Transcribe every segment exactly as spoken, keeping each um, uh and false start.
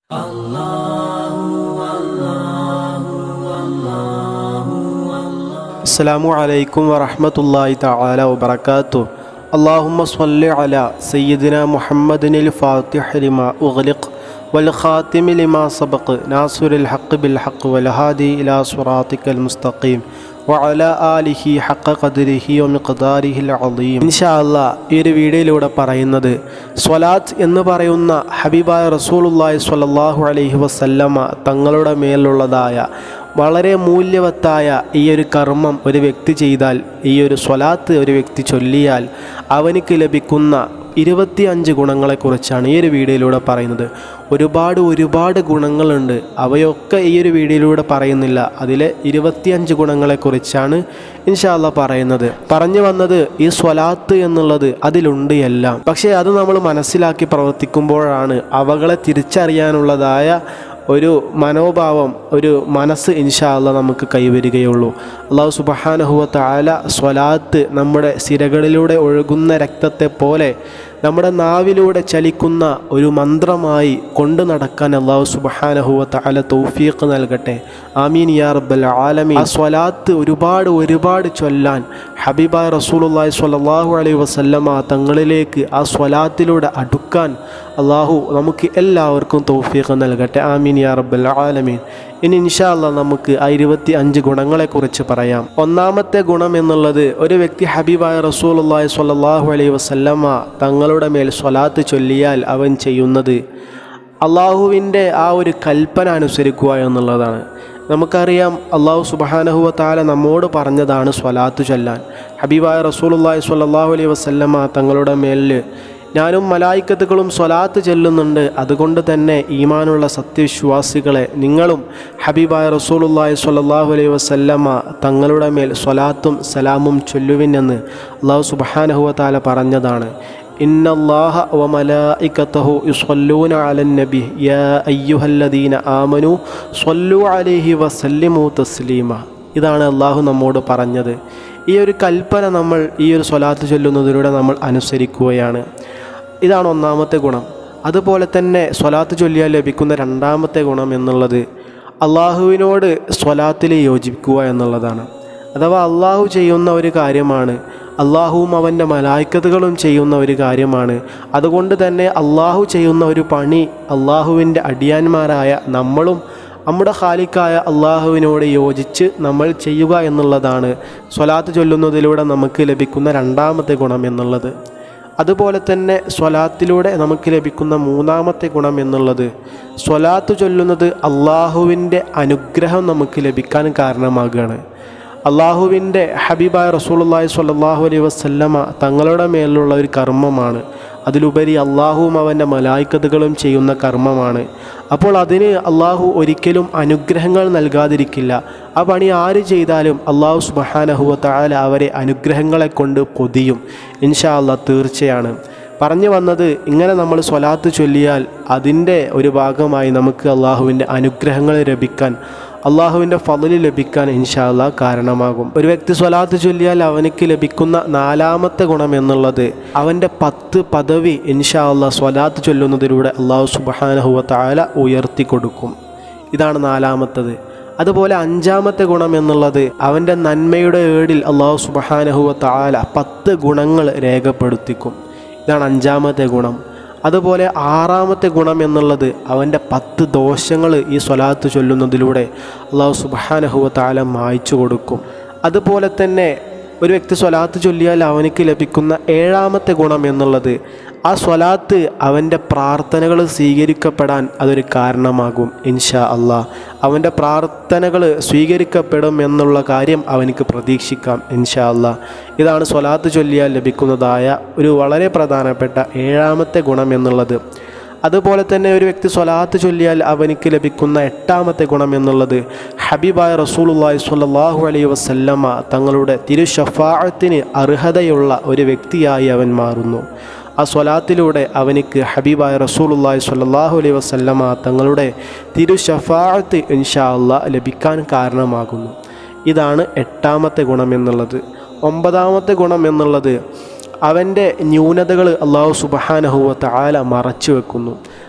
അസ്സലാമു അലൈക്കും വറഹ്മത്തുള്ളാഹി തആല വബറകാതുഹു. അല്ലാഹുമ്മ സ്വല്ലി അലാ സയ്യിദിനാ മുഹമ്മദിനിൽ ഫാത്തിഹി ലിമാ ഉഗ്ലിഖ് വൽ ഖാതിമി ലിമാ സബഖ് നാസിറുൽ ഹഖ് ബിൽ ഹഖ് വൽ ഹാദി ഇലാ സിറാത്തിക്കൽ മുസ്തഖീം വഅലാ ആലിഹി ഹഖ ഖദ്രിഹി വമിഖ്ദാരിഹിൽ അളീം. ഇൻഷാ അല്ലാഹ് ഈ ഒരു വീഡിയോയിലൂടെ പറയുന്നത് സ്വലാത്ത് എന്ന് പറയുന്ന ഹബീബായ റസൂലുള്ളാഹി സ്വല്ലല്ലാഹു അലൈഹി വസല്ലമ തങ്ങളുടെ മേലുള്ളതായ വളരെ മൂല്യവത്തായ ഈ ഒരു കർമ്മം ഒരു വ്യക്തി ചെയ്താൽ, ഈ ഒരു സ്വലാത്ത് ഒരു വ്യക്തി ചൊല്ലിയാൽ അവനിക്ക് ലഭിക്കുന്ന ഇരുപത്തി അഞ്ച് ഗുണങ്ങളെക്കുറിച്ചാണ് ഈ ഒരു വീഡിയോയിലൂടെ പറയുന്നത്. ഒരുപാട് ഒരുപാട് ഗുണങ്ങളുണ്ട്, അവയൊക്കെ ഈ ഒരു വീഡിയോയിലൂടെ പറയുന്നില്ല. അതിലെ ഇരുപത്തിയഞ്ച് ഗുണങ്ങളെക്കുറിച്ചാണ് ഇൻഷാ അല്ലാഹ് പറയുന്നത്. പറഞ്ഞു വന്നത് ഈ സ്വലാത്ത് എന്നുള്ളത് അതിലുണ്ട് എല്ലാം. പക്ഷേ അത് നമ്മൾ മനസ്സിലാക്കി പ്രവർത്തിക്കുമ്പോഴാണ് അവകളെ തിരിച്ചറിയാനുള്ളതായ ഒരു മനോഭാവം, ഒരു മനസ്സ് ഇൻഷാ അല്ലാഹ് നമുക്ക് കൈവരികയുള്ളൂ. അല്ലാഹു സുബ്ഹാനഹു വ തആല സ്വലാത്ത് നമ്മുടെ സിരകളിലൂടെ ഒഴുകുന്ന രക്തത്തെ പോലെ നമ്മുടെ നാവിലൂടെ ചലിക്കുന്ന ഒരു മന്ത്രമായി കൊണ്ടു നടക്കാൻ അല്ലാഹു സുബ്ഹാനഹു വ തആല തൗഫീഖ് നൽകട്ടെ. ആമീൻ യാ റബ്ബൽ ആലമീൻ. ആ സ്വലാത്ത് ഒരുപാട് ഒരുപാട് ചൊല്ലാൻ ഹബീബായ റസൂലുള്ളാഹി സ്വല്ലല്ലാഹു അലൈഹി വസല്ലമ തങ്ങളിലേക്ക് ആ സ്വലാത്തിലൂടെ അടുക്കാൻ അല്ലാഹു നമുക്ക് എല്ലാവർക്കും തൗഫീഖ് നൽകട്ടെ. ആമീൻ യാ റബ്ബൽ ആലമീൻ. ഇനി ഇൻഷാ അല്ലാഹ് നമുക്ക് ആ ഇരുപത്തി അഞ്ച് ഗുണങ്ങളെക്കുറിച്ച് പറയാം. ഒന്നാമത്തെ ഗുണം എന്നുള്ളത്, ഒരു വ്യക്തി ഹബീബായ റസൂലുള്ളാഹി സ്വല്ലല്ലാഹു അലൈഹി വസല്ലമ തങ്ങളുടെ മേൽ സ്വലാത്ത് ചൊല്ലിയാൽ അവൻ ചെയ്യുന്നത് അള്ളാഹുവിൻ്റെ ആ ഒരു കൽപ്പന അനുസരിക്കുക എന്നുള്ളതാണ്. നമുക്കറിയാം അല്ലാഹു സുബ്ഹാനഹു വ തആല നമ്മോട് പറഞ്ഞതാണ് സ്വലാത്ത് ചൊല്ലാൻ. ഹബീബായ റസൂലുള്ളാഹി സ്വല്ലല്ലാഹു അലൈഹി വസല്ലമ തങ്ങളുടെ മേൽ ഞാനും മലായിക്കത്തുകളും സ്വലാത്ത് ചൊല്ലുന്നുണ്ട്, അതുകൊണ്ട് തന്നെ ഈമാനുള്ള സത്യവിശ്വാസികളെ നിങ്ങളും ഹബീബായ റസൂലുള്ളാഹി സ്വല്ലല്ലാഹു അലൈഹി വസല്ലമ തങ്ങളുടെ മേൽ സ്വലാത്തും സലാമും ചൊല്ലുവിൻ എന്ന് അല്ലാഹു സുബ്ഹാനഹു വ തആല പറഞ്ഞതാണ്. ഇന്നല്ലാഹ വ മലായികതഹു യുസ്വല്ലൂന അലൻ നബി യാ അയ്യുഹല്ലദീന ആമനു സ്വല്ലു അലൈഹി വസല്ലിമു തസ്ലീമ. ഇതാണ് അല്ലാഹു നമ്മോട് പറഞ്ഞത്. ഈ ഒരു കൽപ്പന നമ്മൾ ഈ ഒരു സ്വലാത്ത് ചൊല്ലുന്നതിലൂടെ നമ്മൾ അനുസരിക്കുകയാണ്. ഇതാണ് ഒന്നാമത്തെ ഗുണം. അതുപോലെ തന്നെ സ്വലാത്ത് ചൊല്ലിയാൽ ലഭിക്കുന്ന രണ്ടാമത്തെ ഗുണം എന്നുള്ളത് അള്ളാഹുവിനോട് സ്വലാത്തിൽ യോജിക്കുക എന്നുള്ളതാണ്. അഥവാ അള്ളാഹു ചെയ്യുന്ന ഒരു കാര്യമാണ്, അള്ളാഹുവും അവൻ്റെ മലായിക്കത്തുകളും ചെയ്യുന്ന ഒരു കാര്യമാണ്. അതുകൊണ്ട് തന്നെ അള്ളാഹു ചെയ്യുന്ന ഒരു പണി അള്ളാഹുവിൻ്റെ അടിയാന്മാരായ നമ്മളും നമ്മുടെ ഖാലിക്കായ അള്ളാഹുവിനോട് യോജിച്ച് നമ്മൾ ചെയ്യുക എന്നുള്ളതാണ് സ്വലാത്ത് ചൊല്ലുന്നതിലൂടെ നമുക്ക് ലഭിക്കുന്ന രണ്ടാമത്തെ ഗുണം എന്നുള്ളത്. അതുപോലെ തന്നെ സ്വലാത്തിലൂടെ നമുക്ക് ലഭിക്കുന്ന മൂന്നാമത്തെ ഗുണം എന്നുള്ളത്, സ്വലാത്ത് ചൊല്ലുന്നത് അള്ളാഹുവിൻ്റെ അനുഗ്രഹം നമുക്ക് ലഭിക്കാൻ കാരണമാകുകയാണ്. അള്ളാഹുവിൻ്റെ ഹബീബായ റസൂലുള്ളാഹി സ്വല്ലല്ലാഹു അലൈഹി വസല്ലമ തങ്ങളുടെ മേലുള്ള ഒരു കർമ്മമാണ്. അതിലുപരി അള്ളാഹുവും അവൻ്റെ മലായിക്കത്തുകളും ചെയ്യുന്ന കർമ്മമാണ്. അപ്പോൾ അതിന് അള്ളാഹു ഒരിക്കലും അനുഗ്രഹങ്ങൾ നൽകാതിരിക്കില്ല. ആ പണി ആര് ചെയ്താലും അള്ളാഹു സുബ്ഹാനഹു വ തആല അവരെ അനുഗ്രഹങ്ങളെ കൊണ്ട് പൊതിയും ഇൻഷാ അല്ലാഹ്. തീർച്ചയാണ് പറഞ്ഞു വന്നത്, ഇങ്ങനെ നമ്മൾ സ്വലാത്ത് ചൊല്ലിയാൽ അതിൻ്റെ ഒരു ഭാഗമായി നമുക്ക് അള്ളാഹുവിൻ്റെ അനുഗ്രഹങ്ങൾ ലഭിക്കാൻ, അള്ളാഹുവിൻ്റെ ഫള് ലഭിക്കാൻ ഇൻഷാ അല്ലാഹ് കാരണമാകും. ഒരു വ്യക്തി സ്വലാത്ത് ചൊല്ലിയാൽ അവനിക്ക് ലഭിക്കുന്ന നാലാമത്തെ ഗുണം എന്നുള്ളത് അവൻ്റെ പത്ത് പദവി ഇൻഷാ അല്ലാഹ് സ്വലാത്ത് ചൊല്ലുന്നതിലൂടെ അള്ളാഹു സുബ്ഹാനഹു വ തആല ഉയർത്തി കൊടുക്കും. ഇതാണ് നാലാമത്തത്. അതുപോലെ അഞ്ചാമത്തെ ഗുണം എന്നുള്ളത് അവൻ്റെ നന്മയുടെ ഏടിൽ അള്ളാഹു സുബ്ഹാനഹു വ തആല പത്ത് ഗുണങ്ങൾ രേഖപ്പെടുത്തിക്കും. ഇതാണ് അഞ്ചാമത്തെ ഗുണം. അതുപോലെ ആറാമത്തെ ഗുണം എന്നുള്ളത് അവൻ്റെ പത്ത് ദോഷങ്ങൾ ഈ സ്വലാത്ത് ചൊല്ലുന്നതിലൂടെ അള്ളാഹു സുബ്ഹാനഹു വ തആല മായ്ച്ചു കൊടുക്കും. അതുപോലെ തന്നെ ഒരു വ്യക്തി സ്വലാത്ത് ചൊല്ലിയാൽ അവനിക്ക് ലഭിക്കുന്ന ഏഴാമത്തെ ഗുണം എന്നുള്ളത് ആ സ്വലാത്ത് അവൻ്റെ പ്രാർത്ഥനകൾ സ്വീകരിക്കപ്പെടാൻ അതൊരു കാരണമാകും ഇൻഷാ അല്ലാഹ്. അവൻ്റെ പ്രാർത്ഥനകൾ സ്വീകരിക്കപ്പെടും എന്നുള്ള കാര്യം അവനിക്ക് പ്രതീക്ഷിക്കാം ഇൻഷാ അല്ലാഹ്. ഇതാണ് സ്വലാത്ത് ചൊല്ലിയാൽ ലഭിക്കുന്നതായ ഒരു വളരെ പ്രധാനപ്പെട്ട ഏഴാമത്തെ ഗുണം എന്നുള്ളത്. അതുപോലെ തന്നെ ഒരു വ്യക്തി സ്വലാത്ത് ചൊല്ലിയാൽ അവനിക്ക് ലഭിക്കുന്ന എട്ടാമത്തെ ഗുണം എന്നുള്ളത് ഹബീബായ റസൂലുള്ളാഹി സ്വല്ലല്ലാഹു അലൈഹി വസല്ലമ തങ്ങളുടെ തിരുശഫാഅത്തിന് അർഹതയുള്ള ഒരു വ്യക്തിയായി അവൻ മാറുന്നു. ആ സ്വലാത്തിലൂടെ അവനിക്ക് ഹബീബായ റസൂലുള്ളാഹി സ്വല്ലല്ലാഹു അലൈഹി വസല്ലമ തങ്ങളുടെ തിരുശഫാഅത്ത് ഇൻഷാ അല്ലാഹ് ലഭിക്കാൻ കാരണമാകുന്നു. ഇതാണ് എട്ടാമത്തെ ഗുണം എന്നുള്ളത്. ഒമ്പതാമത്തെ ഗുണം എന്നുള്ളത് അവൻ്റെ ന്യൂനതകൾ അല്ലാഹു സുബ്ഹാനഹു വ തആല മറച്ചു വെക്കുന്നു.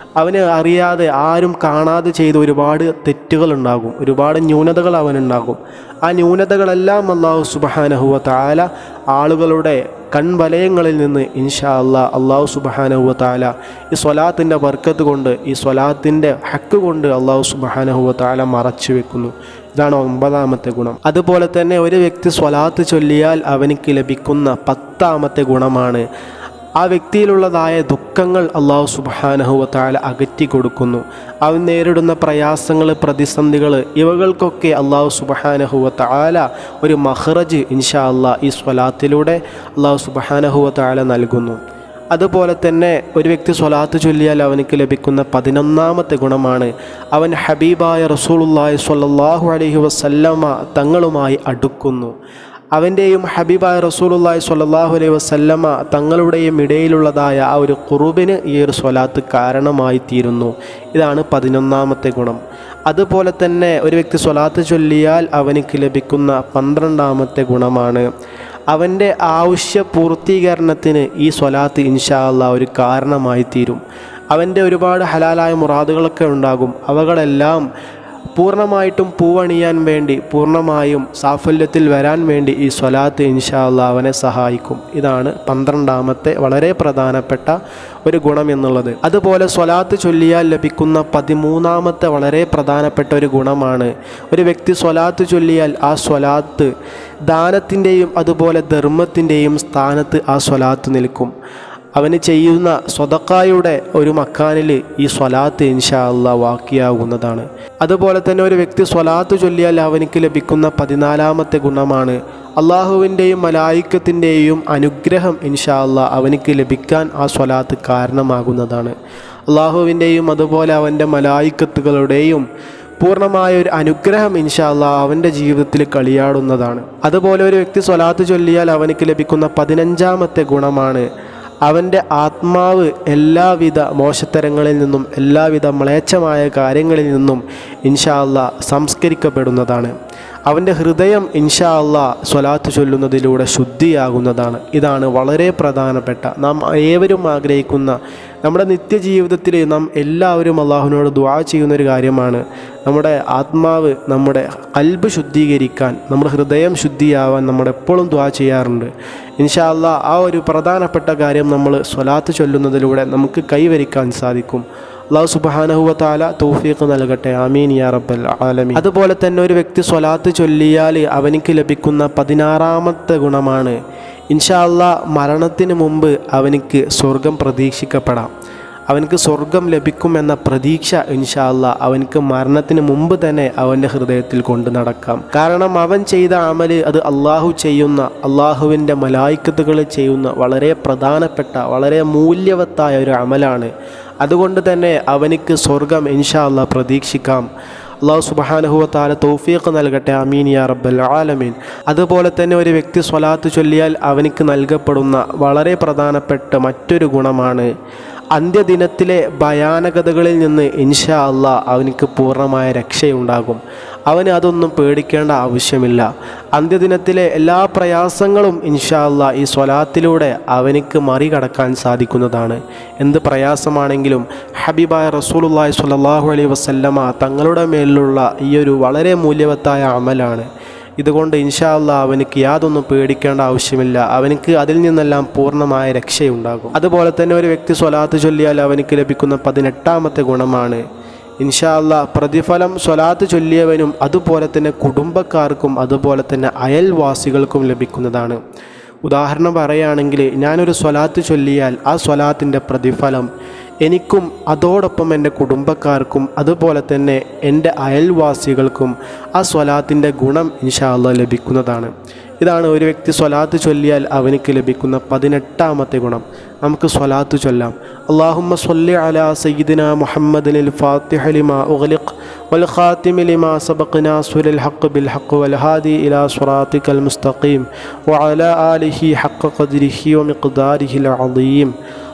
അവന് അറിയാതെ ആരും കാണാതെ ചെയ്ത ഒരുപാട് തെറ്റുകളുണ്ടാകും, ഒരുപാട് ന്യൂനതകൾ അവനുണ്ടാകും. ആ ന്യൂനതകളെല്ലാം അല്ലാഹു സുബ്ഹാനഹു വ തആല ആളുകളുടെ കൺവലയങ്ങളിൽ നിന്ന് ഇൻഷാ അല്ലാ അല്ലാഹു സുബ്ഹാനഹു വ തആല ഈ സ്വലാത്തിൻ്റെ ബർക്കത്ത് കൊണ്ട്, ഈ സ്വലാത്തിൻ്റെ ഹക്ക് കൊണ്ട് അല്ലാഹു സുബ്ഹാനഹു വ തആല മറച്ചു വെക്കുന്നു. ഇതാണ് ഒമ്പതാമത്തെ ഗുണം. അതുപോലെ തന്നെ ഒരു വ്യക്തി സ്വലാത്ത് ചൊല്ലിയാൽ അവനിക്ക് ലഭിക്കുന്ന പത്താമത്തെ ഗുണമാണ് ആ വ്യക്തിയിലുള്ളതായ ദുഃഖങ്ങൾ അല്ലാഹു സുബ്ഹാനഹു വ തആല അകറ്റി കൊടുക്കുന്നു. അവൻ നേരിടുന്ന പ്രയാസങ്ങൾ, പ്രതിസന്ധികൾ, ഇവകൾക്കൊക്കെ അല്ലാഹു സുബ്ഹാനഹു വ തആല ഒരു മഖ്റജ് ഇൻഷാ അല്ലാ ഈ സ്വലാത്തിലൂടെ അല്ലാഹു സുബ്ഹാനഹു വ തആല നൽകുന്നു. അതുപോലെ തന്നെ ഒരു വ്യക്തി സ്വലാത്ത് ചൊല്ലിയാൽ അവനിക്ക് ലഭിക്കുന്ന പതിനൊന്നാമത്തെ ഗുണമാണ് അവൻ ഹബീബായ റസൂലുള്ളാഹി സ്വല്ലല്ലാഹു അലൈഹി വസല്ലമ തങ്ങളുമായി അടുക്കുന്നു. അവൻ്റെയും ഹബീബായ റസൂലുള്ളാഹി സ്വല്ലല്ലാഹു അലൈഹി വസല്ലമ തങ്ങളുടെയും ഇടയിലുള്ളതായ ആ ഒരു ഖുർബിന് ഈ ഒരു സ്വലാത്ത് കാരണമായി തീരുന്നു. ഇതാണ് പതിനൊന്നാമത്തെ ഗുണം. അതുപോലെ തന്നെ ഒരു വ്യക്തി സ്വലാത്ത് ചൊല്ലിയാൽ അവനിക്ക് ലഭിക്കുന്ന പന്ത്രണ്ടാമത്തെ ഗുണമാണ് അവൻ്റെ ആവശ്യ പൂർത്തീകരണത്തിന് ഈ സ്വലാത്ത് ഇൻഷാ അല്ലാഹ് ഒരു കാരണമായി തീരും. അവൻ്റെ ഒരുപാട് ഹലാലായ മുറാദുകളൊക്കെ ഉണ്ടാകും. അവകളെല്ലാം പൂർണ്ണമായിട്ടും പൂവണിയാൻ വേണ്ടി, പൂർണ്ണമായും സാഫല്യത്തിൽ വരാൻ വേണ്ടി ഈ സ്വലാത്ത് ഇൻഷാ അല്ലാഹ് അവനെ സഹായിക്കും. ഇതാണ് പന്ത്രണ്ടാമത്തെ വളരെ പ്രധാനപ്പെട്ട ഒരു ഗുണം എന്നുള്ളത്. അതുപോലെ സ്വലാത്ത് ചൊല്ലിയാൽ ലഭിക്കുന്ന പതിമൂന്നാമത്തെ വളരെ പ്രധാനപ്പെട്ട ഒരു ഗുണമാണ് ഒരു വ്യക്തി സ്വലാത്ത് ചൊല്ലിയാൽ ആ സ്വലാത്ത് ദാനത്തിൻ്റെയും അതുപോലെ ധർമ്മത്തിൻ്റെയും സ്ഥാനത്ത് ആ സ്വലാത്ത് നിൽക്കും. അവന് ചെയ്യുന്ന സ്വതക്കായുടെ ഒരു മക്കാനിൽ ഈ സ്വലാത്ത് ഇൻഷാ അല്ലാഹ് വാക്കിയാകുന്നതാണ്. അതുപോലെ തന്നെ ഒരു വ്യക്തി സ്വലാത്ത് ചൊല്ലിയാൽ അവനിക്ക് ലഭിക്കുന്ന പതിനാലാമത്തെ ഗുണമാണ് അള്ളാഹുവിൻ്റെയും മലായിക്കത്തിൻ്റെയും അനുഗ്രഹം ഇൻഷാ അല്ലാഹ് അവനിക്ക് ലഭിക്കാൻ ആ സ്വലാത്ത് കാരണമാകുന്നതാണ്. അള്ളാഹുവിൻ്റെയും അതുപോലെ അവൻ്റെ മലായിക്കത്തുകളുടെയും പൂർണ്ണമായ ഒരു അനുഗ്രഹം ഇൻഷാ അല്ലാഹ് അവൻ്റെ ജീവിതത്തിൽ കളിയാടുന്നതാണ്. അതുപോലെ ഒരു വ്യക്തി സ്വലാത്ത് ചൊല്ലിയാൽ അവനിക്ക് ലഭിക്കുന്ന പതിനഞ്ചാമത്തെ ഗുണമാണ് അവൻ്റെ ആത്മാവ് എല്ലാവിധ മോശത്തരങ്ങളിൽ നിന്നും എല്ലാവിധ മ്ലേച്ഛമായ കാര്യങ്ങളിൽ നിന്നും ഇൻഷാ അല്ലാഹ് സംസ്കരിക്കപ്പെടുന്നതാണ്. അവൻ്റെ ഹൃദയം ഇൻഷാ അല്ലാഹ് സ്വലാത്ത് ചൊല്ലുന്നതിലൂടെ ശുദ്ധിയാകുന്നതാണ്. ഇതാണ് വളരെ പ്രധാനപ്പെട്ട, നാം ഏവരും ആഗ്രഹിക്കുന്ന, നമ്മുടെ നിത്യജീവിതത്തിൽ നാം എല്ലാവരും അള്ളാഹുവിനോട് ദുആ ചെയ്യുന്നൊരു കാര്യമാണ് നമ്മുടെ ആത്മാവ്, നമ്മുടെ ഖൽബ് ശുദ്ധീകരിക്കാൻ, നമ്മുടെ ഹൃദയം ശുദ്ധിയാവാൻ നമ്മൾ എപ്പോഴും ദുആ ചെയ്യാറുണ്ട്. ഇൻഷാ അല്ലാഹ് ആ ഒരു പ്രധാനപ്പെട്ട കാര്യം നമ്മൾ സ്വലാത്ത് ചൊല്ലുന്നതിലൂടെ നമുക്ക് കൈവരിക്കാൻ സാധിക്കും. അല്ലാഹു സുബ്ഹാനഹു വ തആല തൗഫീഖ് നൽകട്ടെ. ആമീൻ യാ റബ്ബൽ ആലമീൻ. അതുപോലെ തന്നെ ഒരു വ്യക്തി സ്വലാത്ത് ചൊല്ലിയാൽ അവനിക്ക് ലഭിക്കുന്ന പതിനാറാമത്തെ ഗുണമാണ് ഇൻഷാ അല്ലാഹ് മരണത്തിന് മുമ്പ് അവനിക്ക് സ്വർഗം പ്രതീക്ഷിക്കപ്പെടാം. അവനക്ക് സ്വർഗം ലഭിക്കുമെന്ന പ്രതീക്ഷ ഇൻഷാ അല്ലാഹ് അവനക്ക് മരണത്തിന് മുമ്പ് തന്നെ അവൻ്റെ ഹൃദയത്തിൽ കൊണ്ട് നടക്കാം. കാരണം അവൻ ചെയ്ത അമല് അത് അള്ളാഹു ചെയ്യുന്ന, അള്ളാഹുവിൻ്റെ മലായിക്കത്തുകൾ ചെയ്യുന്ന വളരെ പ്രധാനപ്പെട്ട, വളരെ മൂല്യവത്തായ ഒരു അമലാണ്. അതുകൊണ്ട് തന്നെ അവനിക്ക് സ്വർഗം ഇൻഷാ അല്ലാഹ് പ്രതീക്ഷിക്കാം. അല്ലാഹു സുബ്ഹാനഹു വ തആല തൗഫീഖ് നൽകട്ടെ. ആമീൻ യാ റബ്ബൽ ആലമീൻ. അതുപോലെ തന്നെ ഒരു വ്യക്തി സ്വലാത്ത് ചൊല്ലിയാൽ അവനിക്ക് നൽകപ്പെടുന്ന വളരെ പ്രധാനപ്പെട്ട മറ്റൊരു ഗുണമാണ് അന്ത്യദിനത്തിലെ ഭയാനകതകളിൽ നിന്ന് ഇൻഷാ അല്ലാഹ് അവനിക്ക് പൂർണ്ണമായ രക്ഷയുണ്ടാകും. അവന് അതൊന്നും പേടിക്കേണ്ട ആവശ്യമില്ല. അന്ത്യദിനത്തിലെ എല്ലാ പ്രയാസങ്ങളും ഇൻഷാ അല്ലാഹ് ഈ സ്വലാത്തിലൂടെ അവനിക്ക് മറികടക്കാൻ സാധിക്കുന്നതാണ്. എന്ത് പ്രയാസമാണെങ്കിലും ഹബീബായ റസൂലുള്ളാഹി സ്വല്ലല്ലാഹു അലൈഹി വസല്ലമ തങ്ങളുടെ മേലുള്ള ഈ ഒരു വളരെ മൂല്യവത്തായ അമലാണ്. ഇതുകൊണ്ട് ഇൻഷാ അല്ലാഹ് അവനിക്ക് യാതൊന്നും പേടിക്കേണ്ട ആവശ്യമില്ല. അവനിക്ക് അതിൽ നിന്നെല്ലാം പൂർണ്ണമായ രക്ഷയുണ്ടാകും. അതുപോലെ തന്നെ ഒരു വ്യക്തി സ്വലാത്ത് ചൊല്ലിയാൽ അവനിക്ക് ലഭിക്കുന്ന പതിനെട്ടാമത്തെ ഗുണമാണ് ഇൻഷാ അല്ലാഹ് പ്രതിഫലം സ്വലാത്ത് ചൊല്ലിയവനും അതുപോലെ തന്നെ കുടുംബക്കാർക്കും അതുപോലെ തന്നെ അയൽവാസികൾക്കും ലഭിക്കുന്നതാണ്. ഉദാഹരണം പറയുകയാണെങ്കിൽ, ഞാനൊരു സ്വലാത്ത് ചൊല്ലിയാൽ ആ സ്വലാത്തിൻ്റെ പ്രതിഫലം എനിക്കും അതോടൊപ്പം എൻ്റെ കുടുംബക്കാർക്കും അതുപോലെ തന്നെ എൻ്റെ അയൽവാസികൾക്കും ആ സ്വലാത്തിൻ്റെ ഗുണം ഇൻഷാ അല്ലാഹ് ലഭിക്കുന്നതാണ്. ഇതാണ് ഒരു വ്യക്തി സ്വലാത്ത് ചൊല്ലിയാൽ അവനിക്ക് ലഭിക്കുന്ന പതിനെട്ടാമത്തെ ഗുണം. നമുക്ക് സ്വലാത്ത് ചൊല്ലാം. അല്ലാഹുമ്മ സ്വല്ലി അലാ സയ്യിദിനാ മുഹമ്മദിനിൽ ഫാത്തിഹി ലിമാ ഉഗ്ലിഖ് വൽ ഖാതിമി ലിമാ സബഖ നാസിറിൽ ഹഖ് ബിൽ ഹഖ് വൽ ഹാദി ഇലാ സിറാത്തിക്കൽ മുസ്തഖീം വഅലാ ആലിഹി ഹഖ ഖദ്രിഹി വമിഖ്ദാരിഹിൽ അളീം.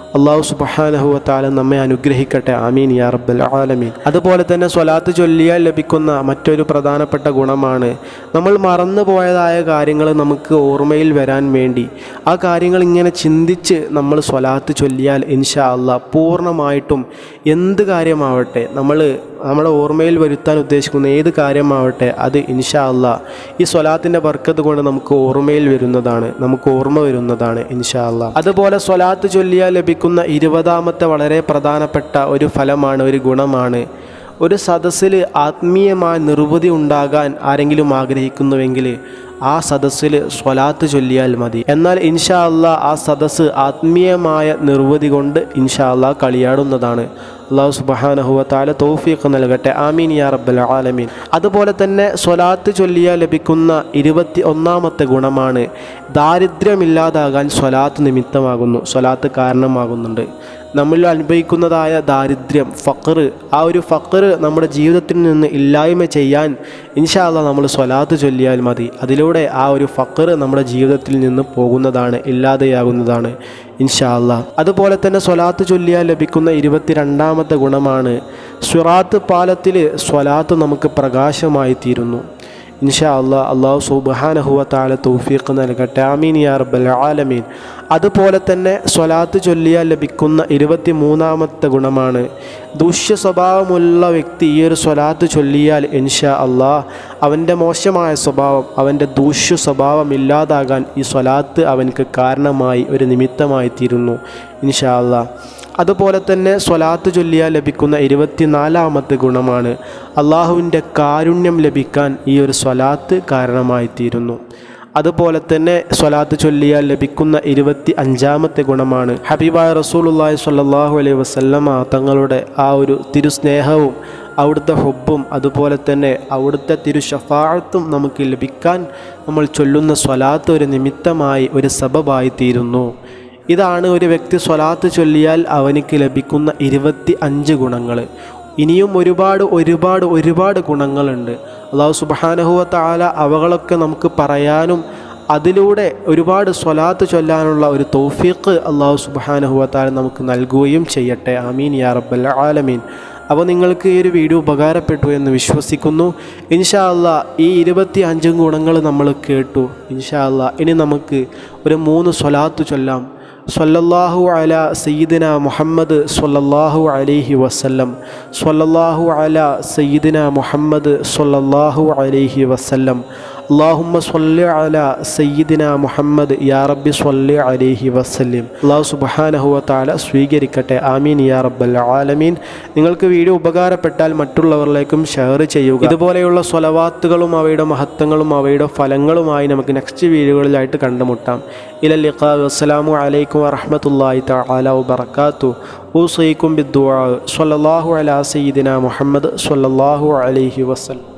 അള്ളാഹു സുബ്ഹാനഹു വ തആല നമ്മെ അനുഗ്രഹിക്കട്ടെ. ആമീൻ യാ റബ്ബൽ ആലമീൻ. അതുപോലെ തന്നെ സ്വലാത്ത് ചൊല്ലിയാൽ ലഭിക്കുന്ന മറ്റൊരു പ്രധാനപ്പെട്ട ഗുണമാണ് നമ്മൾ മറന്നു പോയതായ കാര്യങ്ങൾ നമുക്ക് ഓർമ്മയിൽ വരാൻ വേണ്ടി ആ കാര്യങ്ങൾ ഇങ്ങനെ ചിന്തിച്ച് നമ്മൾ സ്വലാത്ത് ചൊല്ലിയാൽ ഇൻഷാ അള്ളാഹ് പൂർണ്ണമായിട്ടും എന്ത് കാര്യമാവട്ടെ നമ്മൾ നമ്മുടെ ഓർമ്മയിൽ വരുത്താൻ ഉദ്ദേശിക്കുന്ന ഏത് കാര്യമാവട്ടെ അത് ഇൻഷാ അള്ളാഹ് ഈ സ്വലാത്തിൻ്റെ ബർക്കത്ത് കൊണ്ട് നമുക്ക് ഓർമ്മയിൽ വരുന്നതാണ്, നമുക്ക് ഓർമ്മ വരുന്നതാണ് ഇൻഷാ അള്ളാഹ്. അതുപോലെ സ്വലാത്ത് ചൊല്ലിയാൽ ലഭിക്കുന്ന ഇരുപതാമത്തെ വളരെ പ്രധാനപ്പെട്ട ഒരു ഫലമാണ്, ഒരു ഗുണമാണ്, ഒരു സദസ്സിൽ ആത്മീയമായ നിർവൃതി ഉണ്ടാകാൻ ആരെങ്കിലും ആഗ്രഹിക്കുന്നുവെങ്കിൽ ആ സദസ്സിൽ സ്വലാത്ത് ചൊല്ലിയാൽ മതി. എന്നാൽ ഇൻഷാ അള്ളാഹ് ആ സദസ്സ് ആത്മീയമായ നിർവൃതി കൊണ്ട് ഇൻഷാ അള്ളാഹ് കളിയാടുന്നതാണ്. അല്ലാഹു സുബ്ഹാനഹു വ തആല തൗഫീഖ് നൽകട്ടെ. ആമീൻ യാ റബ്ബൽ ആലമീൻ. അതുപോലെ തന്നെ സ്വലാത്ത് ചൊല്ലിയാൽ ലഭിക്കുന്ന ഇരുപത്തി ഒന്നാമത്തെ ഗുണമാണ് ദാരിദ്ര്യമില്ലാതാകാൻ സ്വലാത്ത് നിമിത്തമാകുന്നു, സ്വലാത്ത് കാരണമാകുന്നുണ്ട്. നമ്മൾ അനുഭവിക്കുന്നതായ ദാരിദ്ര്യം, ഫഖർ, ആ ഒരു ഫഖർ നമ്മുടെ ജീവിതത്തിൽ നിന്ന് ഇല്ലായ്മ ചെയ്യാൻ ഇൻഷാ അല്ലാഹ് നമ്മൾ സ്വലാത്ത് ചൊല്ലിയാൽ മതി. അതിലൂടെ ആ ഒരു ഫഖർ നമ്മുടെ ജീവിതത്തിൽ നിന്ന് പോകുന്നതാണ്, ഇല്ലാതെയാകുന്നതാണ് ഇൻഷാ അല്ലാഹ്. അതുപോലെ തന്നെ സ്വലാത്ത് ചൊല്ലിയാൽ ലഭിക്കുന്ന ഇരുപത്തി രണ്ടാമത്തെ ഗുണമാണ് സിറാത്ത് പാലത്തിൽ സ്വലാത്ത് നമുക്ക് പ്രകാശമായി തീരുന്നു ഇൻഷാ അല്ലാഹ്. അല്ലാഹു സുബ്ഹാനഹു വ തആല തൗഫീഖ് നൽകട്ടെ. ആമീൻ യാ റബ്ബൽ ആലമീൻ. അതുപോലെ തന്നെ സ്വലാത്ത് ചൊല്ലിയാൽ ലഭിക്കുന്ന ഇരുപത്തി മൂന്നാമത്തെ ഗുണമാണ് ദുഷ്യ സ്വഭാവമുള്ള വ്യക്തി ഈ ഒരു സ്വലാത്ത് ചൊല്ലിയാൽ ഇൻഷാ അല്ലാഹ് അവൻ്റെ മോശമായ സ്വഭാവം, അവൻ്റെ ദൂഷ്യ സ്വഭാവം ഇല്ലാതാകാൻ ഈ സ്വലാത്ത് അവൻക്ക് കാരണമായി ഒരു നിമിത്തമായി തീരുന്നു ഇൻഷാ അല്ലാഹ്. അതുപോലെ തന്നെ സ്വലാത്ത് ചൊല്ലിയാൽ ലഭിക്കുന്ന ഇരുപത്തിനാലാമത്തെ ഗുണമാണ് അള്ളാഹുവിൻ്റെ കാരുണ്യം ലഭിക്കാൻ ഈ ഒരു സ്വലാത്ത് കാരണമായി തീരുന്നു. അതുപോലെ തന്നെ സ്വലാത്ത് ചൊല്ലിയാൽ ലഭിക്കുന്ന ഇരുപത്തി അഞ്ചാമത്തെ ഗുണമാണ് ഹബീബായ റസൂലുള്ളാഹി സ്വല്ലല്ലാഹു അലൈഹി വസല്ലമ തങ്ങളുടെ ആ ഒരു തിരുസ്നേഹവും അവിടുത്തെ ഹുബ്ബും അതുപോലെ തന്നെ അവിടുത്തെ തിരു ശഫാഅത്തും നമുക്ക് ലഭിക്കാൻ നമ്മൾ ചൊല്ലുന്ന സ്വലാത്ത് ഒരു നിമിത്തമായി, ഒരു സബബായി തീരുന്നു. ഇതാണ് ഒരു വ്യക്തി സ്വലാത്ത് ചൊല്ലിയാൽ അവനിക്ക് ലഭിക്കുന്ന ഇരുപത്തി അഞ്ച് ഗുണങ്ങൾ. ഇനിയും ഒരുപാട് ഒരുപാട് ഒരുപാട് ഗുണങ്ങളുണ്ട്. അല്ലാഹു സുബ്ഹാനഹു വ തആല അവകളൊക്കെ നമുക്ക് പറയാനും അതിലൂടെ ഒരുപാട് സ്വലാത്ത് ചൊല്ലാനുള്ള ഒരു തൗഫീഖ് അല്ലാഹു സുബ്ഹാനഹു വ തആല നമുക്ക് നൽകുകയും ചെയ്യട്ടെ. ആമീൻ യാ റബ്ബൽ ആലമീൻ. അപ്പോൾ നിങ്ങൾക്ക് ഈ ഒരു വീഡിയോ ഉപകാരപ്പെട്ടു എന്ന് വിശ്വസിക്കുന്നു. ഇൻഷാ അല്ലാഹ് ഈ ഇരുപത്തി അഞ്ച് ഗുണങ്ങൾ നമ്മൾ കേട്ടു. ഇൻഷാ അല്ലാഹ് ഇനി നമുക്ക് ഒരു മൂന്ന് സ്വലാത്ത് ചൊല്ലാം. സ്വല്ലല്ലാഹു അലാ സയ്യിദിന മുഹമ്മദ് സ്വല്ലല്ലാഹു അലൈഹി വസല്ലം, സ്വല്ലല്ലാഹു അലാ സയ്യിദിന മുഹമ്മദ് സ്വല്ലല്ലാഹു അലൈഹി വസല്ലം, അല്ലാഹുമ്മ സ്വല്ലി അലാ സയ്യിദിന മുഹമ്മദ് യാ റബ്ബി സ്വല്ലി അലൈഹി വസല്ലം. അല്ലാഹു സുബ്ഹാനഹു വ തആല സ്വീകരിക്കട്ടെ. ആമീൻ യാ റബ്ബൽ ആലമീൻ. നിങ്ങൾക്ക് വീഡിയോ ഉപകാരപ്പെട്ടാൽ മറ്റുള്ളവരിലേക്കും ഷെയർ ചെയ്യുക. ഇതുപോലെയുള്ള സ്വലവാത്തുകളും അവയുടെ മഹത്വങ്ങളും അവയുടെ ഫലങ്ങളുമായി നമുക്ക് നെക്സ്റ്റ് വീഡിയോകളിലായിട്ട് കണ്ടുമുട്ടാം. ഇലൽ ലിഖാ. അസ്സലാമു അലൈക്കും വറഹ്മത്തുള്ളാഹി തആല വബറകാതുഹു. ഊസീകും ബിദ്ദുആ. സ്വല്ലല്ലാഹു അലാ സയ്യിദിന മുഹമ്മദ് സ്വല്ലല്ലാഹു അലൈഹി വസല്ലം.